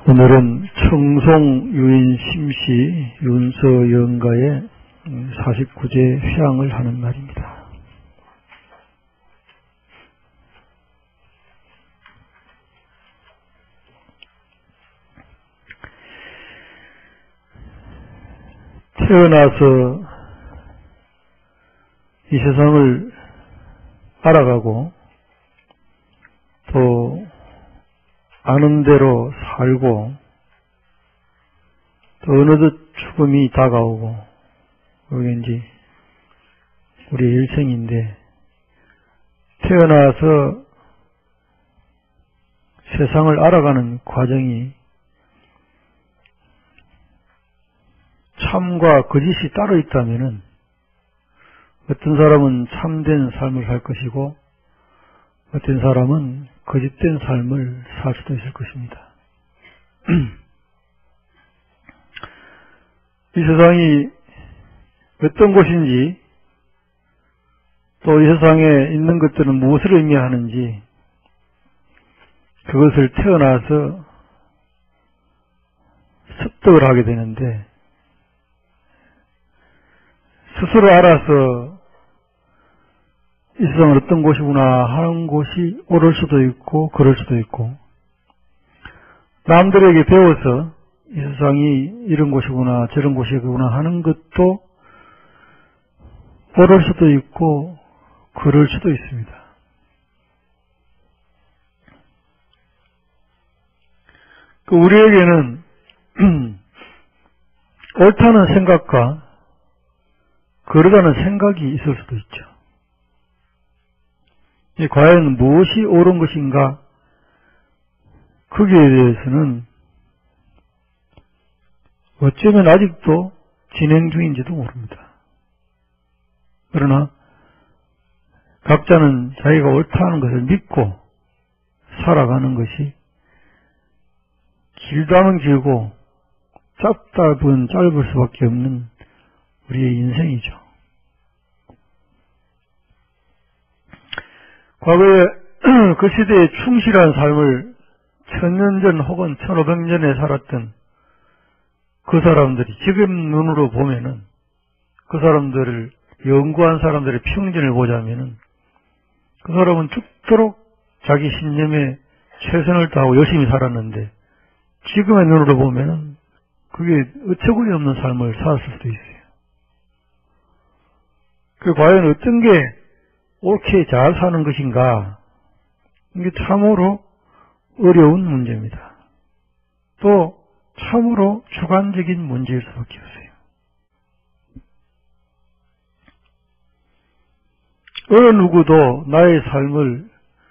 오늘은 청송 유인 심시 윤서 영가의 49제 회향을 하는 날입니다. 태어나서 이 세상을 알아가고 또 아는 대로 살고 또 어느덧 죽음이 다가오고 그게 이제 우리의 일생인데, 태어나서 세상을 알아가는 과정이 참과 거짓이 따로 있다면은 어떤 사람은 참된 삶을 살 것이고 어떤 사람은 거짓된 삶을 살 수도 있을 것입니다. 이 세상이 어떤 곳인지, 또 이 세상에 있는 것들은 무엇을 의미하는지, 그것을 태어나서 습득을 하게 되는데, 스스로 알아서 이 세상은 어떤 곳이구나 하는 곳이 옳을 수도 있고 그럴 수도 있고, 남들에게 배워서 이 세상이 이런 곳이구나 저런 곳이구나 하는 것도 옳을 수도 있고 그럴 수도 있습니다. 우리에게는 옳다는 생각과 그러다는 생각이 있을 수도 있죠. 과연 무엇이 옳은 것인가, 거기에 대해서는 어쩌면 아직도 진행 중인지도 모릅니다. 그러나 각자는 자기가 옳다는 것을 믿고 살아가는 것이 길다면 길고 짧다면 짧을 수밖에 없는 우리의 인생이죠. 과거에 그 시대에 충실한 삶을 1000년 전 혹은 1500년에 살았던 그 사람들이 지금 눈으로 보면은, 그 사람들을 연구한 사람들의 평전을 보자면은, 그 사람은 죽도록 자기 신념에 최선을 다하고 열심히 살았는데, 지금의 눈으로 보면은 그게 어처구니 없는 삶을 살았을 수도 있어요. 과연 어떤 게 옳게 잘 사는 것인가, 이게 참으로 어려운 문제입니다. 또 참으로 주관적인 문제일 수밖에 없어요. 어느 누구도 나의 삶을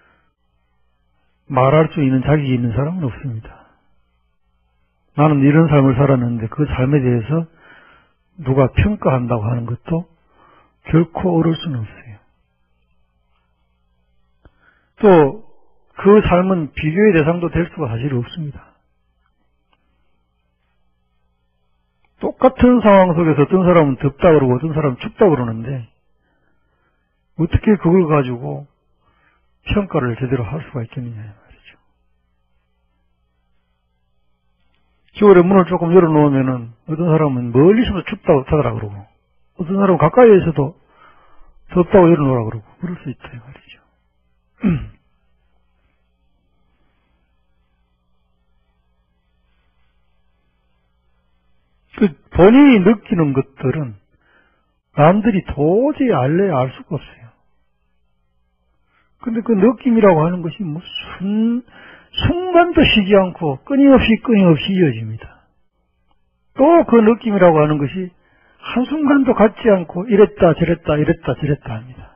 말할 수 있는 자격이 있는 사람은 없습니다. 나는 이런 삶을 살았는데 그 삶에 대해서 누가 평가한다고 하는 것도 결코 옳을 수는 없어요. 또 그 삶은 비교의 대상도 될 수가 사실 없습니다. 똑같은 상황 속에서 어떤 사람은 덥다 그러고 어떤 사람은 춥다 그러는데, 어떻게 그걸 가지고 평가를 제대로 할 수가 있겠느냐 말이죠. 겨울에 문을 조금 열어놓으면은 어떤 사람은 멀리서도 춥다고 타더라 그러고, 어떤 사람은 가까이에서도 덥다고 열어놓으라 그러고, 그럴 수 있다 이 말이죠. 본인이 느끼는 것들은 남들이 도저히 알래야 알 수가 없어요. 근데 그 느낌이라고 하는 것이 무슨 순간도 쉬지 않고 끊임없이 이어집니다. 또 그 느낌이라고 하는 것이 한순간도 갖지 않고 이랬다 저랬다 합니다.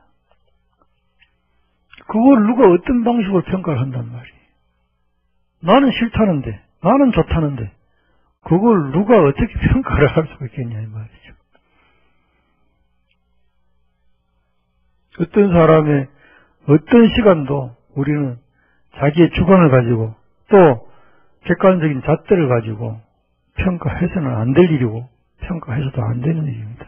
그걸 누가 어떤 방식으로 평가를 한단 말이에요. 나는 싫다는데, 나는 좋다는데 그걸 누가 어떻게 평가를 할 수가 있겠냐 이 말이죠. 어떤 사람의 어떤 시간도 우리는 자기의 주관을 가지고 또 객관적인 잣대를 가지고 평가해서는 안 될 일이고 평가해서도 안 되는 일입니다.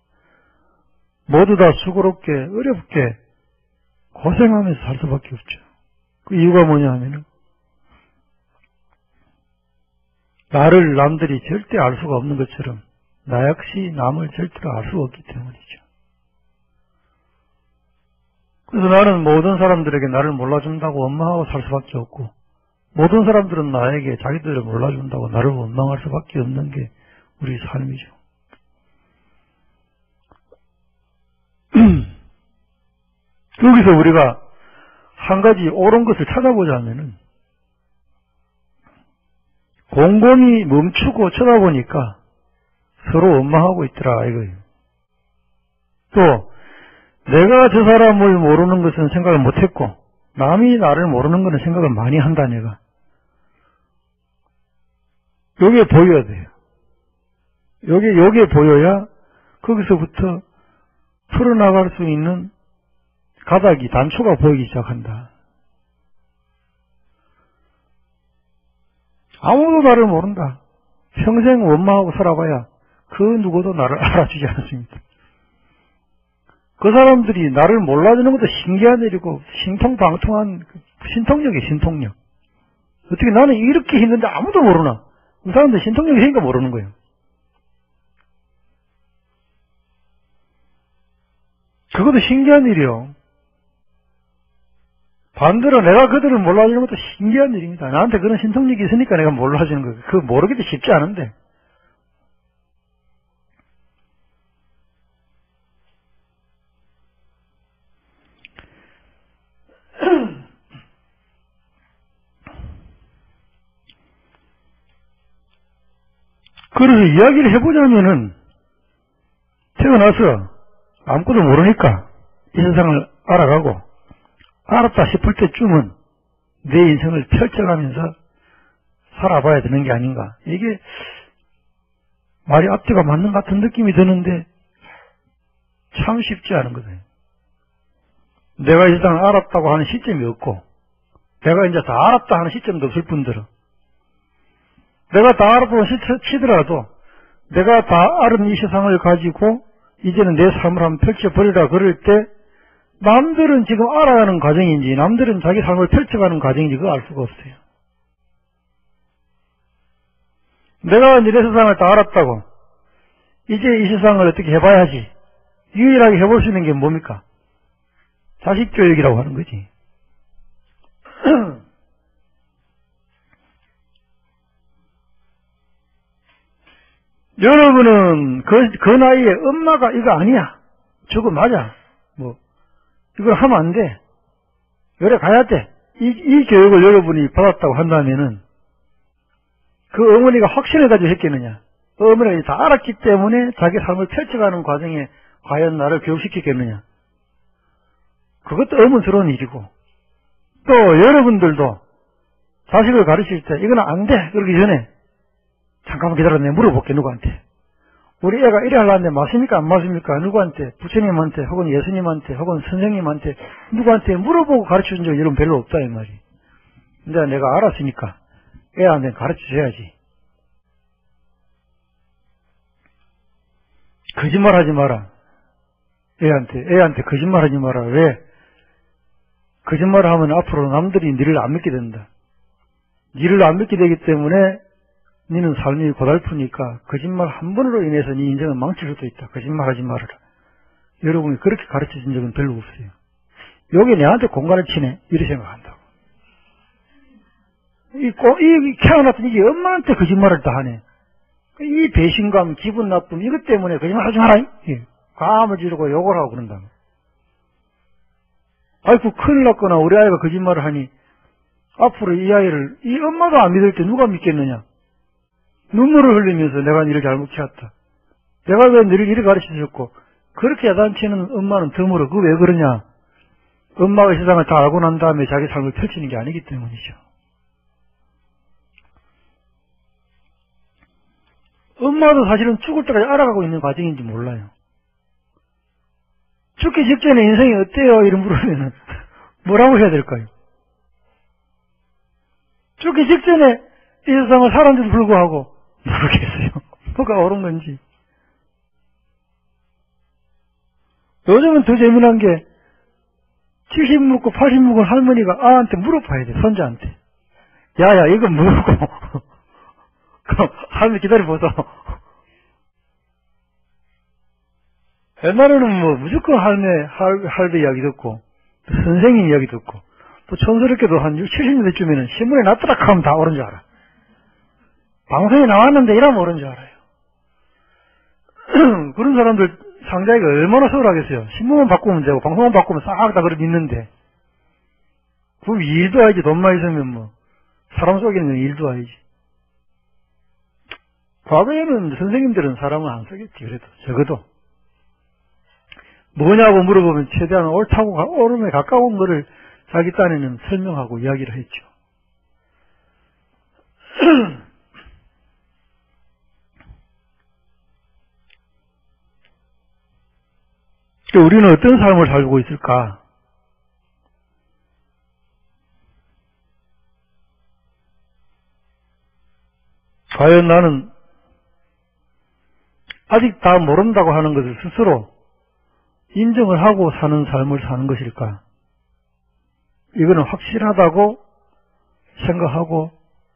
모두 다 수고롭게 어렵게 고생하면서 살 수밖에 없죠. 그 이유가 뭐냐 하면은 나를 남들이 절대 알 수가 없는 것처럼 나 역시 남을 절대로 알 수가 없기 때문이죠. 그래서 나는 모든 사람들에게 나를 몰라준다고 원망하고 살 수밖에 없고, 모든 사람들은 나에게 자기들을 몰라준다고 나를 원망할 수밖에 없는 게 우리 삶이죠. 여기서 우리가 한 가지 옳은 것을 찾아보자면은, 곰곰이 멈추고 쳐다보니까 서로 원망하고 있더라 이거예요. 또 내가 저 사람을 모르는 것은 생각을 못했고, 남이 나를 모르는 것은 생각을 많이 한다 내가. 요게 보여야 돼요. 요게 보여야 거기서부터 풀어나갈 수 있는 가닥이, 단초가 보이기 시작한다. 아무도 나를 모른다. 평생 원망하고 살아봐야 그 누구도 나를 알아주지 않습니다. 그 사람들이 나를 몰라주는 것도 신기한 일이고 신통방통한 신통력이에요. 신통력. 어떻게 나는 이렇게 힘든데 아무도 모르나? 그 사람들 신통력이 생기니까 모르는 거예요. 그것도 신기한 일이요. 반대로 내가 그들을 몰라주는 것도 신기한 일입니다. 나한테 그런 신통력이 있으니까 내가 몰라주는 거예요. 그거 모르기도 쉽지 않은데. 그래서 이야기를 해보자면은, 태어나서 아무것도 모르니까 이 세상을 알아가고, 알았다 싶을 때쯤은 내 인생을 펼쳐가면서 살아봐야 되는 게 아닌가. 이게 말이 앞뒤가 맞는 것 같은 느낌이 드는데 참 쉽지 않은 거예요. 내가 이 세상을 알았다고 하는 시점이 없고, 내가 이제 다 알았다 하는 시점도 없을 뿐더러, 내가 다 알았다고 치더라도 내가 다 아는 이 세상을 가지고 이제는 내 삶을 한번 펼쳐버리라 그럴 때, 남들은 지금 알아가는 과정인지 남들은 자기 삶을 펼쳐가는 과정인지 그거 알 수가 없어요. 내가 이제 내 세상을 다 알았다고 이제 이 세상을 어떻게 해봐야지, 유일하게 해볼 수 있는 게 뭡니까? 자식 교육이라고 하는 거지. 여러분은 그 나이에 엄마가 이거 아니야, 저거 맞아, 뭐 이걸 하면 안 돼, 요래 가야 돼, 이 교육을 여러분이 받았다고 한다면은 그 어머니가 확신해가지고 했겠느냐? 어머니가 다 알았기 때문에 자기 삶을 펼쳐가는 과정에 과연 나를 교육시켰겠느냐? 그것도 의문스러운 일이고, 또 여러분들도 자식을 가르칠 때 이거는 안 돼 그러기 전에 잠깐만 기다려, 내가 물어볼게. 누구한테? 우리 애가 이래 하려는데 맞습니까 안 맞습니까? 누구한테? 부처님한테 혹은 예수님한테 혹은 선생님한테 누구한테 물어보고 가르쳐준 적이 여러분 별로 없다 이 말이. 근데 내가 알았으니까 애한테 가르쳐줘야지. 거짓말하지 마라. 애한테 거짓말하지 마라. 왜? 거짓말을 하면 앞으로 남들이 니를 안 믿게 된다. 니를 안 믿게 되기 때문에 니는 삶이 고달프니까 거짓말 한 번으로 인해서 니 인생을 망칠 수도 있다. 거짓말하지 말아라. 여러분이 그렇게 가르쳐준 적은 별로 없어요. 여기 내한테 공간을 치네 이렇게 생각한다고. 이 태어났던 이게 엄마한테 거짓말을 다 하네. 이 배신감, 기분 나쁨 이것 때문에 거짓말하지 마라. 감을 지르고 욕을 하고 그런다. 아이고 큰일 났거나 우리 아이가 거짓말을 하니 앞으로 이 아이를 이 엄마도 안 믿을 때 누가 믿겠느냐. 눈물을 흘리면서 내가 니를 잘못 키웠다. 내가 왜 너를 이렇게 가르쳐줬고, 그렇게 야단치는 엄마는 드물어. 그거 왜 그러냐? 엄마가 세상을 다 알고 난 다음에 자기 삶을 펼치는 게 아니기 때문이죠. 엄마도 사실은 죽을 때까지 알아가고 있는 과정인지 몰라요. 죽기 직전에 인생이 어때요? 이런 물으면은 뭐라고 해야 될까요? 죽기 직전에 이 세상을 살았는데도 불구하고 모르겠어요. 뭐가 옳은 건지. 요즘은 더 재미난 게 70 묵고 80 묵은 할머니가 아한테 물어봐야 돼. 손자한테. 야야 이거 뭐고? 그럼 할머니 기다려보소. 옛날에는 뭐 무조건 할배 이야기 듣고, 선생님 이야기 듣고, 또 촌스럽게도 한 60, 70년대쯤에는 신문에 났더라 하면 다 옳은 줄 알아. 방송에 나왔는데 이러면 옳은 줄 알아요. 그런 사람들 상자기가 얼마나 서울하겠어요. 신문만 바꾸면 되고 방송만 바꾸면 싹 다 그렇게 있는데, 그 일도 아니지. 돈만 있으면 뭐 사람 속이는 일도 아니지. 과거에는 선생님들은 사람을 안 속였지. 그래도 적어도 뭐냐고 물어보면 최대한 옳다고 옳음에 가까운 거를 자기 딴에는 설명하고 이야기를 했죠. 우리는 어떤 삶을 살고 있을까? 과연 나는 아직 다 모른다고 하는 것을 스스로 인정을 하고 사는 삶을 사는 것일까? 이거는 확실하다고 생각하고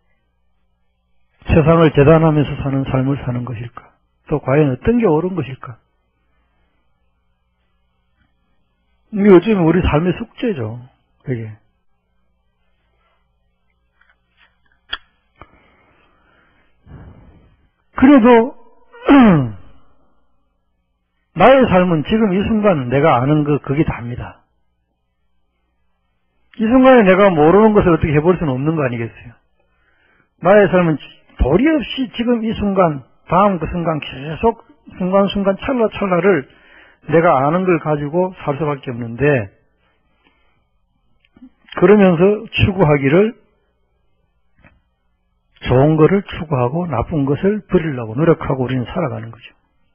세상을 재단하면서 사는 삶을 사는 것일까? 또 과연 어떤 게 옳은 것일까? 이게 어쩌면 우리 삶의 숙제죠. 이게. 그래도 나의 삶은 지금 이 순간 내가 아는 그게 답니다. 이 순간에 내가 모르는 것을 어떻게 해볼 수는 없는 거 아니겠어요? 나의 삶은 도리 없이 지금 이 순간, 다음 그 순간 계속 순간순간 찰나찰나를 내가 아는 걸 가지고 살 수밖에 없는데, 그러면서 추구하기를 좋은 거를 추구하고 나쁜 것을 버리려고 노력하고 우리는 살아가는 거죠.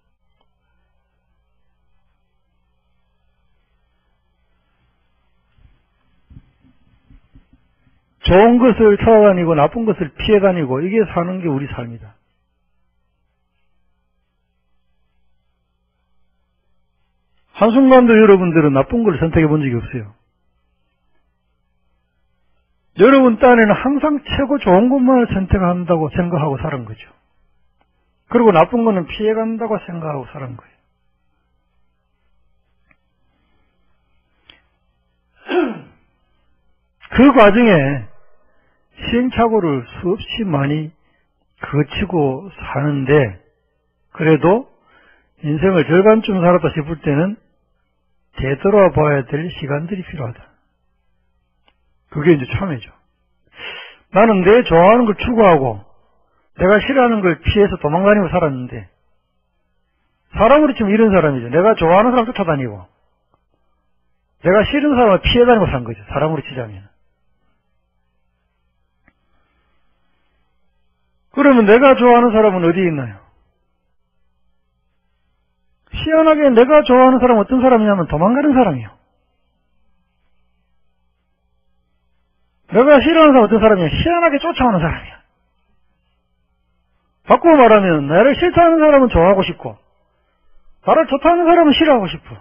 좋은 것을 찾아다니고 나쁜 것을 피해다니고 이게 사는 게 우리 삶이다. 한순간도 여러분들은 나쁜 걸 선택해 본 적이 없어요. 여러분 딴에는 항상 최고 좋은 것만을 선택한다고 생각하고 사는 거죠. 그리고 나쁜 거는 피해간다고 생각하고 사는 거예요. 그 과정에 시행착오를 수없이 많이 거치고 사는데, 그래도 인생을 절반쯤 살았다 싶을 때는 되돌아봐야 될 시간들이 필요하다. 그게 이제 참회죠. 나는 내 좋아하는 걸 추구하고 내가 싫어하는 걸 피해서 도망다니고 살았는데, 사람으로 치면 이런 사람이죠. 내가 좋아하는 사람 쫓아다니고 내가 싫은 사람을 피해다니고 산 거죠. 사람으로 치자면. 그러면 내가 좋아하는 사람은 어디에 있나요? 희한하게 내가 좋아하는 사람은 어떤 사람이냐면 도망가는 사람이에요. 내가 싫어하는 사람은 어떤 사람이냐? 희한하게 쫓아오는 사람이야. 바꾸고 말하면 나를 싫다는 사람은 좋아하고 싶고 나를 좋다는 사람은 싫어하고 싶어.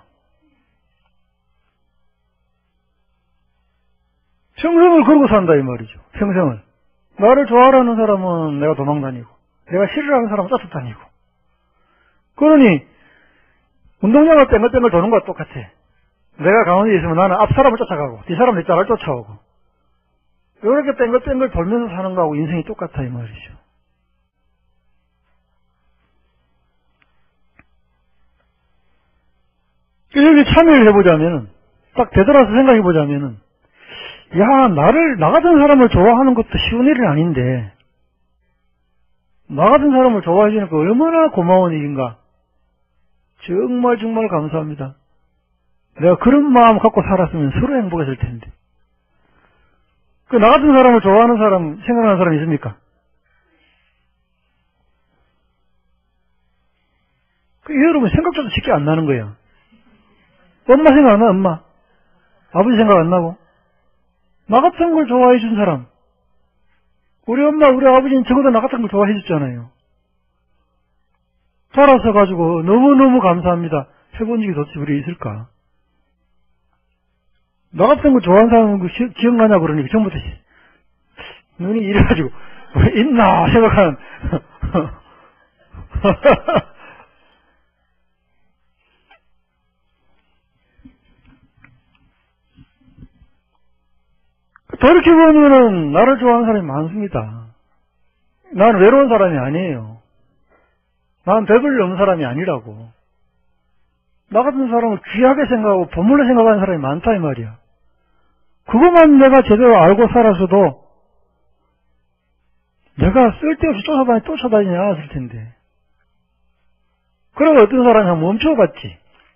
평생을 그러고 산다 이 말이죠. 평생을. 나를 좋아하는 사람은 내가 도망다니고 내가 싫어하는 사람은 쫓아다니고. 그러니 운동장을 뺑글뺑글 도는 거와 똑같아. 내가 가운데 있으면 나는 앞 사람을 쫓아가고 뒤 사람 내 따라 쫓아오고, 이렇게 뺑글뺑글 돌면서 사는 거하고 인생이 똑같아 이 말이죠. 여기 참여를 해보자면은, 딱 되돌아서 생각해보자면은, 나 같은 사람을 좋아하는 것도 쉬운 일은 아닌데, 나 같은 사람을 좋아해주니까 얼마나 고마운 일인가. 정말 감사합니다. 내가 그런 마음 갖고 살았으면 서로 행복했을 텐데. 나 같은 사람을 좋아하는 사람, 생각하는 사람 있습니까? 여러분 생각조차 쉽게 안 나는 거예요. 엄마 생각 안 나, 엄마. 아버지 생각 안 나고. 나 같은 걸 좋아해 준 사람. 우리 엄마, 우리 아버지는 적어도 나 같은 걸 좋아해 줬잖아요. 살아서 가지고 너무너무 감사합니다. 해본 적이 도대체 우리 있을까? 나 같은 거 좋아하는 사람 기억나냐 그러니까 처음부터 눈이 이래가지고 있나 생각하는 그렇게 보면은 나를 좋아하는 사람이 많습니다. 나는 외로운 사람이 아니에요. 나는 배불리 없는 사람이 아니라고. 나 같은 사람을 귀하게 생각하고 보물로 생각하는 사람이 많다 이 말이야. 그것만 내가 제대로 알고 살아서도 내가 쓸데없이 쫓아다니지 않았을 텐데. 그러고 어떤 사람이 한번 멈춰봤지.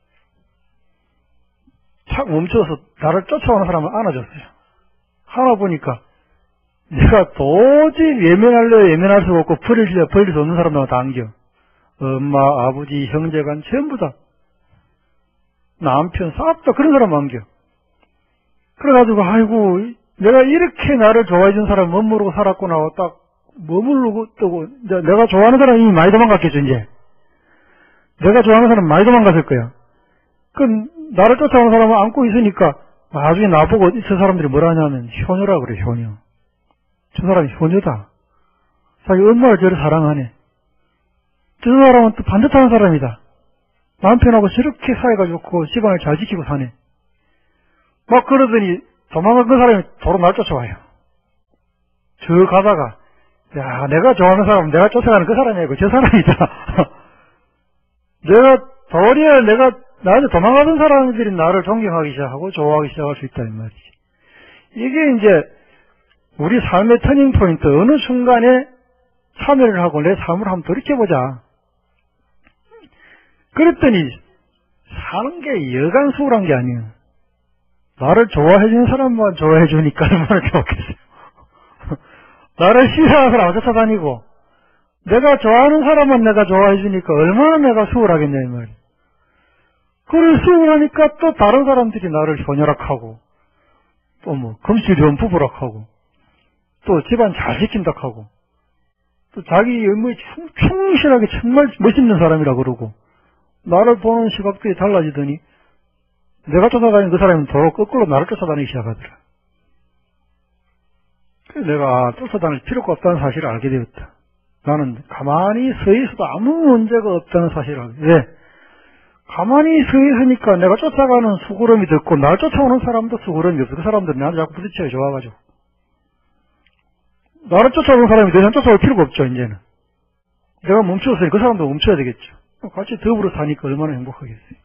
착 멈춰서 나를 쫓아오는 사람을 안아줬어요. 하나 보니까 내가 도저히 외면할 수가 없고 버릴 수 없는 사람들만 다 안겨. 엄마, 아버지, 형제간 전부 다. 남편, 싹 다 그런 사람 안겨. 그래가지고 아이고 내가 이렇게 나를 좋아해준 사람 머무르고 살았구나 하고 딱 머무르고 뜨고 이제 내가 좋아하는 사람이 이미 많이 도망갔겠죠 이제. 내가 좋아하는 사람 많이 도망갔을 거야. 그 나를 쫓아오는 사람을 안고 있으니까 나중에 나보고 저 사람들이 뭐라 하냐면 효녀라 그래 효녀. 저 사람이 효녀다. 자기 엄마를 저를 사랑하네. 저 사람은 또 반듯한 사람이다. 남편하고 저렇게 사이가 좋고 집안을 잘 지키고 사네. 막 그러더니 도망간 그 사람이 도로 날 쫓아와요. 저 가다가 야 내가 좋아하는 사람은 내가 쫓아가는 그 사람이 아니고 저 사람이다. 내가 나한테 도망가던 사람들이 나를 존경하기 시작하고 좋아하기 시작할 수 있다 이 말이지. 이게 이제 우리 삶의 터닝포인트. 어느 순간에 참여를 하고 내 삶을 한번 돌이켜보자. 그랬더니 사는 게 여간 수월한 게 아니에요. 나를 좋아해주는 사람만 좋아해주니까 얼마나 좋겠어요. 나를 싫어하는 사람 쫓아다니고 내가 좋아하는 사람만 내가 좋아해주니까 얼마나 내가 수월하겠냐 이 말이에요. 그걸 수월하니까 또 다른 사람들이 나를 효녀락하고 또 뭐 금실 좋은 부부락하고 또 집안 잘 지킨다 하고 또 자기 업무에 충실하게 정말 멋있는 사람이라 그러고 나를 보는 시각들이 달라지더니 내가 쫓아다니는 그 사람은 도로 거꾸로 나를 쫓아다니기 시작하더라. 그래서 내가 쫓아다닐 필요가 없다는 사실을 알게 되었다. 나는 가만히 서 있어도 아무 문제가 없다는 사실을 알게 되었다. 왜? 가만히 서 있으니까 내가 쫓아가는 수구름이 듣고 나를 쫓아오는 사람도 수구름이 없어. 그 사람들은 나한테 자꾸 부딪혀요. 좋아가지고. 나를 쫓아오는 사람이 더 이상 쫓아올 필요가 없죠. 이제는. 내가 멈추었으니 그 사람도 멈춰야 되겠죠. 같이 더불어 사니까 얼마나 행복하겠어요.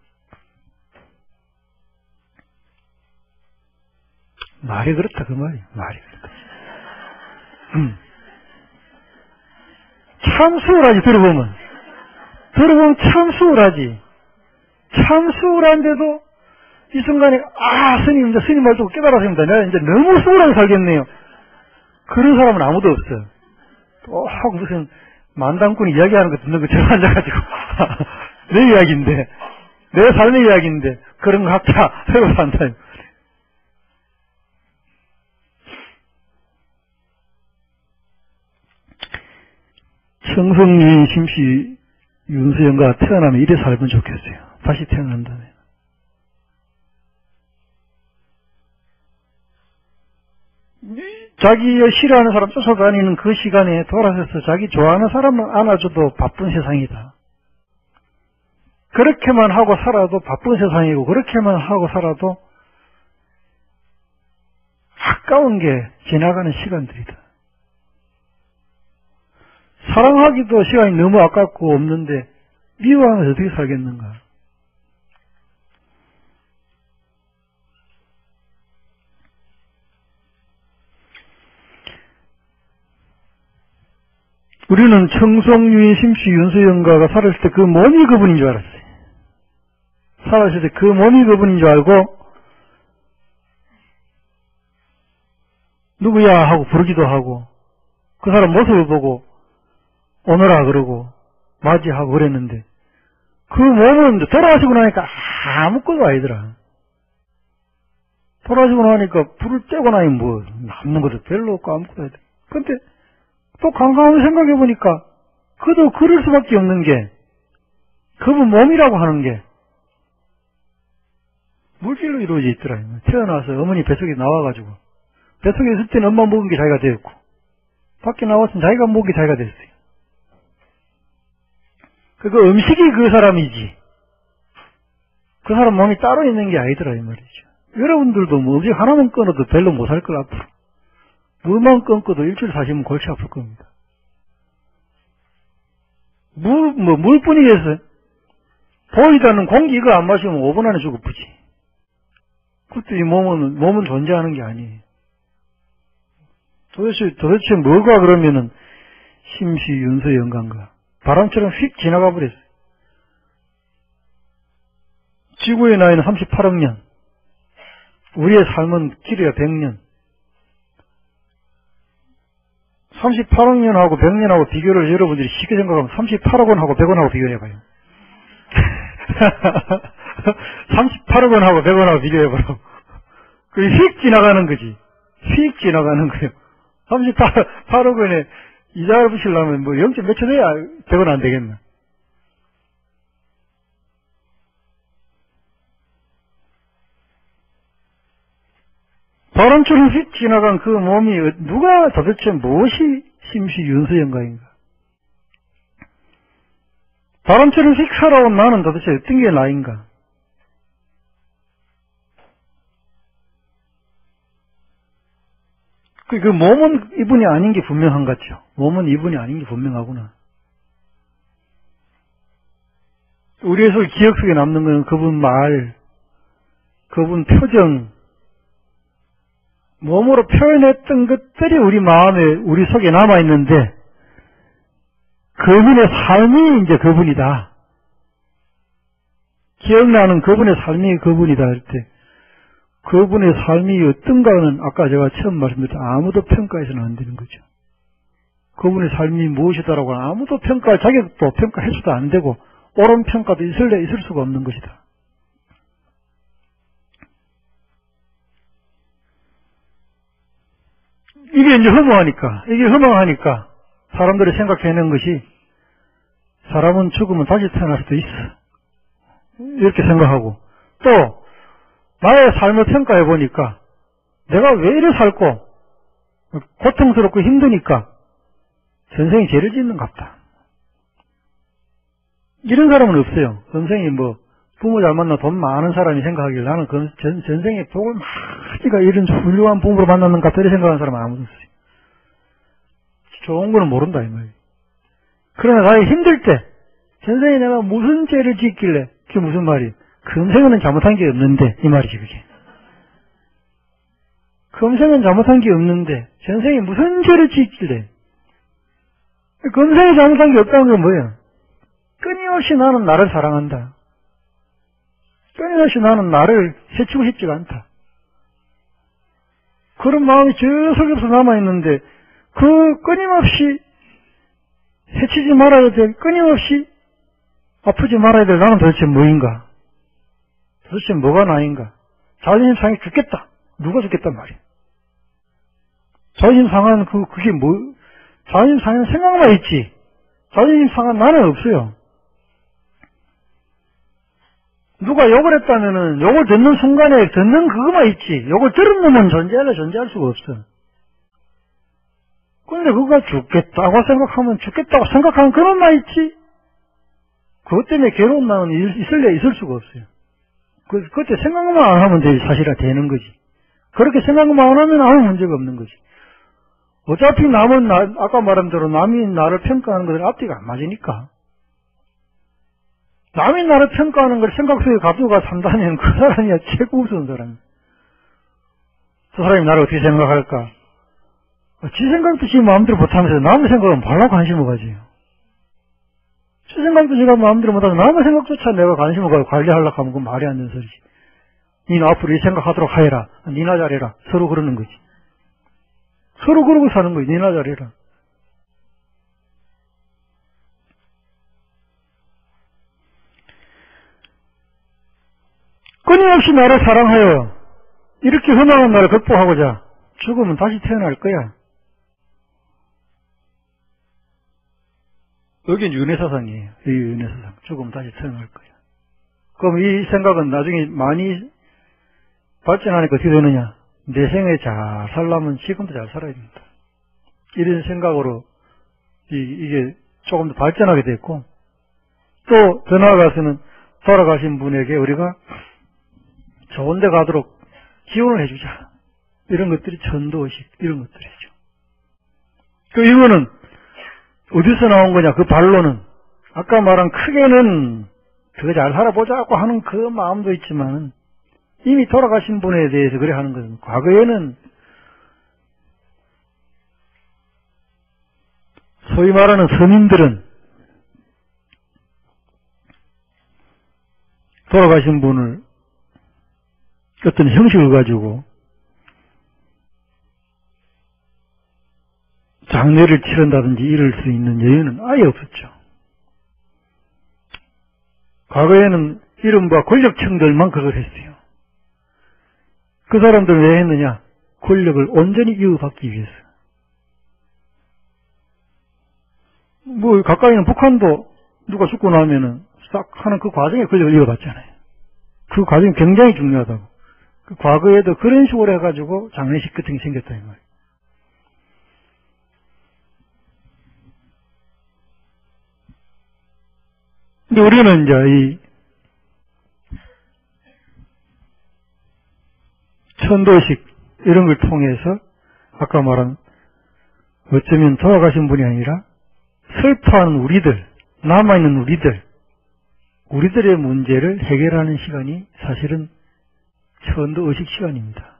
말이 그렇다 그 말이에요. 말이 그렇다. 참 수월하지. 들어보면 참 수월하지. 참 수월한데도 이 순간에 스님 이제 스님 말 듣고 깨달았습니다. 내가 이제 너무 수월하게 살겠네요. 그런 사람은 아무도 없어요. 또 무슨 만당꾼이 이야기하는 거 듣는 거 제가 앉아가지고 내 이야기인데 내 삶의 이야기인데 그런 거 각자 하고 산다. 청성리 심씨 윤수영과 태어나면 이래 살면 좋겠어요. 다시 태어난다면. 자기 싫어하는 사람 쫓아다니는 그 시간에 돌아서서 자기 좋아하는 사람을 안아줘도 바쁜 세상이다. 그렇게만 하고 살아도 바쁜 세상이고 그렇게만 하고 살아도 아까운 게 지나가는 시간들이다. 사랑하기도 시간이 너무 아깝고 없는데 미워하면서 어떻게 살겠는가. 우리는 청송유인 심씨 윤수영가가 살았을 때 그 몸이 그분인 줄 알았어요. 살았을 때 그 몸이 그분인 줄 알고 누구야 하고 부르기도 하고 그 사람 모습을 보고 오너라 그러고 맞이하고 그랬는데 그 몸은 돌아가시고 나니까 아무것도 아니더라. 돌아가시고 나니까 불을 떼고 나니 뭐 남는 것도 별로 없고 아무것도 아니더라. 근데 또 강강하게 생각해보니까 그도 그럴 수밖에 없는 게 그분 몸이라고 하는 게 물질로 이루어져 있더라. 태어나서 어머니 뱃속에 나와가지고 뱃속에 있을 때는 엄마 먹은 게 자기가 되었고 밖에 나왔으면 자기가 먹기 자기가 됐어요. 그 음식이 그 사람이지. 그 사람 몸이 따로 있는 게 아니더라, 이 말이죠. 여러분들도 뭐 음식 하나만 끊어도 별로 못 살 걸 앞으로. 물만 끊고도 일주일 사시면 골치 아플 겁니다. 물뿐이겠어요? 보이지 않는 공기 이거 안 마시면 5분 안에 죽어쁘지. 그때 이 몸은 존재하는 게 아니에요. 도대체 뭐가 그러면은 심시 윤서 영광가. 바람처럼 휙 지나가 버렸어요. 지구의 나이는 38억 년. 우리의 삶은 길이야 100년. 38억 년하고 100년하고 비교를 여러분들이 쉽게 생각하면 38억 원하고 100원하고 비교해봐요. 38억 원하고 100원하고 비교해보라고. 그게 휙 지나가는 거지. 휙 지나가는 거예요. 38억 원에 이자를 붙이려면 뭐 0. 몇 초 돼야 100원 안 되겠나. 바람처럼 휙 지나간 그 몸이 누가 도대체 무엇이 심시 윤서영가인가? 바람처럼 휙 살아온 나는 도대체 어떤 게 나인가? 그 몸은 이분이 아닌 게 분명한 것 같죠. 몸은 이분이 아닌 게 분명하구나. 우리에서 기억 속에 남는 건 그분 말, 그분 표정, 몸으로 표현했던 것들이 우리 마음에, 우리 속에 남아있는데, 그분의 삶이 이제 그분이다. 기억나는 그분의 삶이 그분이다 할 때, 그분의 삶이 어떤가는 아까 제가 처음 말씀드렸던 아무도 평가해서는 안 되는 거죠. 그분의 삶이 무엇이다라고 아무도 평가할 자격도 평가해서도 안 되고, 옳은 평가도 있을 수가 없는 것이다. 이게 이제 허망하니까 사람들이 생각해내는 것이 사람은 죽으면 다시 태어날 수도 있어. 이렇게 생각하고 또 나의 삶을 평가해 보니까 내가 왜 이래 살고 고통스럽고 힘드니까 전생이 죄를 짓는 것 같다. 이런 사람은 없어요. 전생이 뭐 부모 잘 만나 돈 많은 사람이 생각하길 나는 전생에 복을 많이가 이런 훌륭한 부모로 만났는 것 같다 이렇게 생각하는 사람은 아무도 없어요. 좋은 거는 모른다 이 말이에요. 그러나 나의 힘들 때 전생에 내가 무슨 죄를 짓길래 그게 무슨 말이에요? 금생에는 잘못한 게 없는데 이 말이지 그게. 금생은 잘못한 게 없는데 전생에 무슨 죄를 짓길래 금생에 잘못한 게 없다는 건 뭐예요? 끊임없이 나는 나를 사랑한다. 끊임없이 나는 나를 해치고 싶지가 않다. 그런 마음이 저 속에서 남아있는데 그 끊임없이 해치지 말아야 될, 끊임없이 아프지 말아야 될 나는 도대체 뭐인가? 도대체 뭐가 나인가? 자존심 상해 죽겠다. 누가 죽겠단 말이야? 자존심 상한 그게 뭐, 자존심 상한 생각만 있지. 자존심 상한 나는 없어요. 누가 욕을 했다면은 욕을 듣는 순간에 듣는 그거만 있지. 욕을 들은 놈은 존재할 수가 없어. 근데 그가 죽겠다고 생각하면 죽겠다고 생각하는 그놈만 있지. 그것 때문에 괴로운 나는 있을 수가 없어요. 그때 생각만 안 하면 사실은 되는 거지. 그렇게 생각만 안 하면 아무 문제가 없는 거지. 어차피 남은 아까 말한 대로 남이 나를 평가하는 것들 앞뒤가 안 맞으니까. 남이 나를 평가하는 걸 생각 속에 가지고 산다면 그 사람이야 최고 무서운 사람. 저 사람이 나를 어떻게 생각할까? 지 생각도 지 마음대로 못하면서 남의 생각은 발로 관심을 가지요. 지 생각도 지가 마음대로 못하면 남의 생각조차 내가 관심을 가지고 관리하려고 하면 그건 말이 안 되는 소리지. 니는 앞으로 이 생각하도록 하여라. 니나 잘해라. 서로 그러는 거지. 서로 그러고 사는 거지. 니나 잘해라. 끊임없이 나를 사랑하여 이렇게 허망한 나를 극복하고자 죽으면 다시 태어날 거야. 여긴 윤회사상이에요. 이 윤회사상. 죽으면 다시 태어날 거야. 그럼 이 생각은 나중에 많이 발전하니까 어떻게 되느냐? 내 생에 잘 살려면 지금도 잘 살아야 된다. 이런 생각으로 이게 조금 더 발전하게 됐고, 또 더 나아가서는 돌아가신 분에게 우리가 좋은 데 가도록 지원을 해주자. 이런 것들이 천도의식, 이런 것들이죠. 이거는 어디서 나온 거냐, 그 반론은. 아까 말한 크게는 더 잘 살아보자고 하는 그 마음도 있지만, 이미 돌아가신 분에 대해서 그래 하는 것은, 과거에는 소위 말하는 서민들은 돌아가신 분을 어떤 형식을 가지고 장례를 치른다든지 이럴 수 있는 여유는 아예 없었죠. 과거에는 이른바 권력층들만 그걸 했어요. 그 사람들은 왜 했느냐? 권력을 온전히 이어받기 위해서. 뭐 가까이 있는 북한도 누가 죽고 나면은 싹 하는 그 과정에 권력을 이어받잖아요. 그 과정이 굉장히 중요하다고. 그 과거에도 그런 식으로 해가지고 장례식 같은 게 생겼다 이 말이에요. 근데 우리는 이제 이 천도식 이런 걸 통해서 아까 말한 어쩌면 돌아가신 분이 아니라 슬퍼하는 우리들, 남아있는 우리들의 문제를 해결하는 시간이 사실은 천도의식 시간입니다.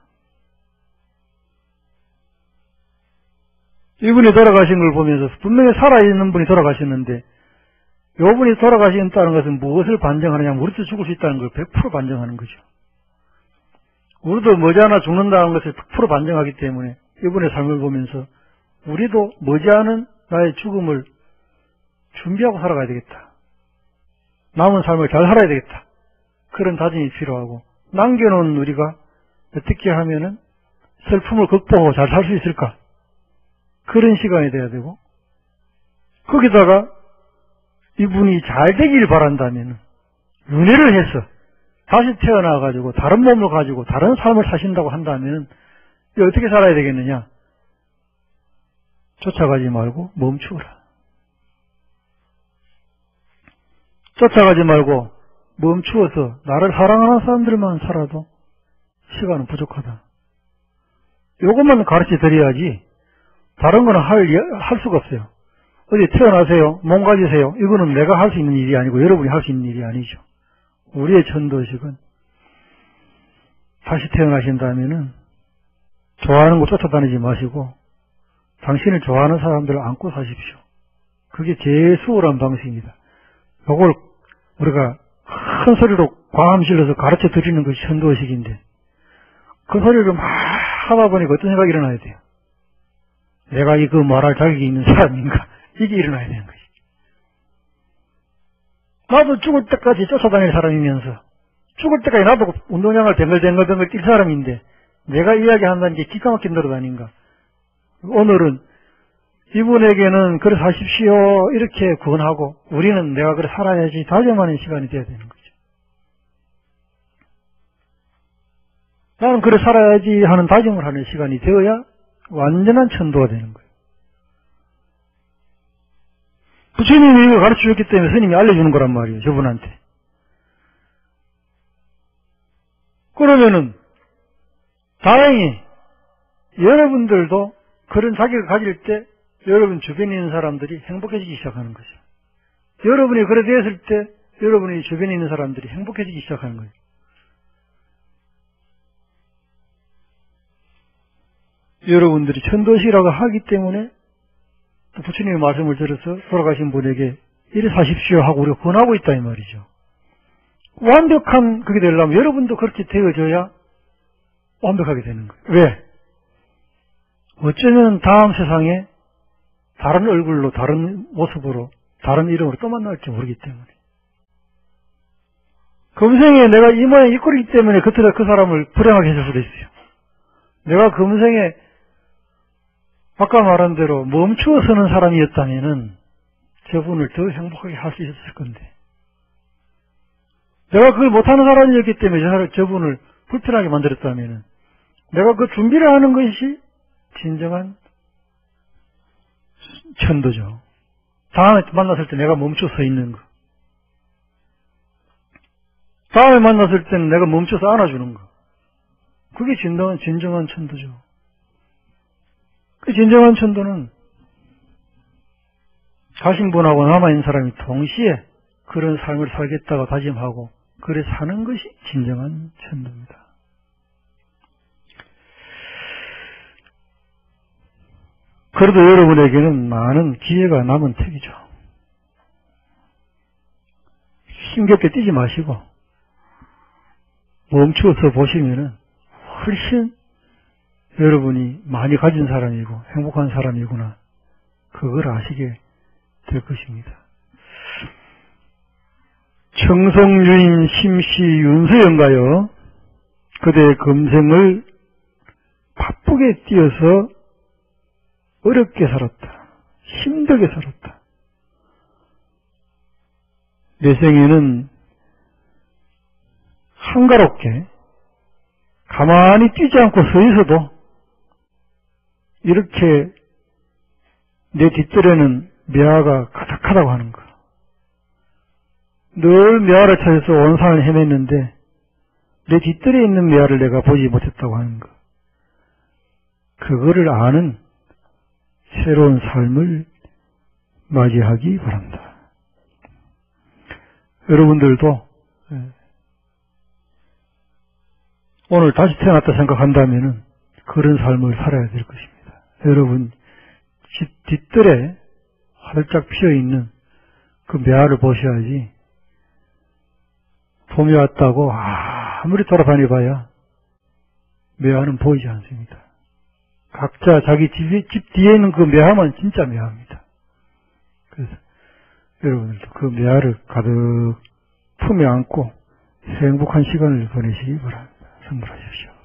이분이 돌아가신 걸 보면서 분명히 살아있는 분이 돌아가셨는데 이분이 돌아가신다는 것은 무엇을 반증하느냐? 우리도 죽을 수 있다는 걸 100% 반증하는 거죠. 우리도 머지않아 죽는다는 것을 100% 반증하기 때문에 이분의 삶을 보면서 우리도 머지않은 나의 죽음을 준비하고 살아가야 되겠다. 남은 삶을 잘 살아야 되겠다. 그런 다짐이 필요하고, 남겨놓은 우리가 어떻게 하면은 슬픔을 극복하고 잘 살 수 있을까? 그런 시간이 돼야 되고, 거기다가 이분이 잘 되길 바란다면 윤회를 해서 다시 태어나가지고 다른 몸을 가지고 다른 삶을 사신다고 한다면 어떻게 살아야 되겠느냐? 쫓아가지 말고 멈추어라. 쫓아가지 말고 멈추어서 나를 사랑하는 사람들만 살아도 시간은 부족하다. 요것만 가르쳐 드려야지 다른 거는 할 수가 없어요. 어디 태어나세요, 몸 가지세요. 이거는 내가 할 수 있는 일이 아니고 여러분이 할 수 있는 일이 아니죠. 우리의 천도식은 다시 태어나신다면은 좋아하는 거 쫓아다니지 마시고 당신을 좋아하는 사람들을 안고 사십시오. 그게 제일 수월한 방식입니다. 이걸 우리가 큰 소리로 과함 실어서 가르쳐 드리는 것이 천도식인데 그 소리를 막 하다 보니까 어떤 생각이 일어나야 돼요. 내가 이 그 말할 자격이 있는 사람인가? 이게 일어나야 되는 것이. 나도 죽을 때까지 쫓아다닐 사람이면서 죽을 때까지 나도 운동장을 뱅글뱅글 뛸 사람인데 내가 이야기한다는 게 기가 막힌 노릇 아닌가. 오늘은 이분에게는 그래 사십시오 이렇게 권하고 우리는 내가 그래 살아야지 다짐하는 시간이 돼야 되는 거죠. 나는 그래 살아야지 하는 다짐을 하는 시간이 되어야 완전한 천도가 되는 거예요. 부처님이 이걸 가르쳐 줬기 때문에 스님이 알려주는 거란 말이에요, 저분한테. 그러면은 다행히 여러분들도 그런 자격을 가질 때 여러분 주변에 있는 사람들이 행복해지기 시작하는 거죠. 여러분이 그래 되었을 때 여러분이 주변에 있는 사람들이 행복해지기 시작하는 거예요. 여러분들이 천도식이라고 하기 때문에 또 부처님의 말씀을 들어서 돌아가신 분에게 이래 사십시오 하고 우리가 권하고 있다 이 말이죠. 완벽한 그게 되려면 여러분도 그렇게 되어져야 완벽하게 되는 거예요. 왜? 어쩌면 다음 세상에 다른 얼굴로 다른 모습으로 다른 이름으로 또 만날지 모르기 때문에 금생에 내가 이 모양 이 꼴이기 때문에 그 사람을 불행하게 해줄 수도 있어요. 내가 금생에 아까 말한 대로 멈추어 서는 사람이었다면은 저분을 더 행복하게 할 수 있었을 건데 내가 그걸 못하는 사람이었기 때문에 저분을 불편하게 만들었다면은 내가 그 준비를 하는 것이 진정한 천도죠. 다음에 만났을 때 내가 멈춰 서 있는 거. 다음에 만났을 때는 내가 멈춰서 안아주는 거. 그게 진정한 천도죠. 그 진정한 천도는 가신분하고 남아있는 사람이 동시에 그런 삶을 살겠다고 다짐하고 그래 사는 것이 진정한 천도입니다. 그래도 여러분에게는 많은 기회가 남은 택이죠. 힘겹게 뛰지 마시고 멈추어서 보시면은 훨씬 여러분이 많이 가진 사람이고 행복한 사람이구나 그걸 아시게 될 것입니다. 청송유인 심시 윤서연가요. 그대의 금생을 바쁘게 뛰어서 어렵게 살았다. 힘들게 살았다. 내 생에는 한가롭게 가만히 뛰지 않고 서 있어도 이렇게 내 뒷뜰에는 매화가 가득하다고 하는 거. 늘 매화를 찾아서 온 산을 헤맸는데 내 뒷뜰에 있는 매화를 내가 보지 못했다고 하는 거. 그거를 아는 새로운 삶을 맞이하기 바랍니다. 여러분들도 오늘 다시 태어났다 생각한다면 그런 삶을 살아야 될 것입니다. 여러분 집 뒷뜰에 활짝 피어있는 그 매화를 보셔야지 봄이 왔다고 아무리 돌아다녀봐야 매화는 보이지 않습니다. 각자 자기 집 뒤에 있는 그 매화만 진짜 매화입니다. 그래서 여러분들도 그 매화를 가득 품에 안고 행복한 시간을 보내시기 바랍니다. 선물하십시오.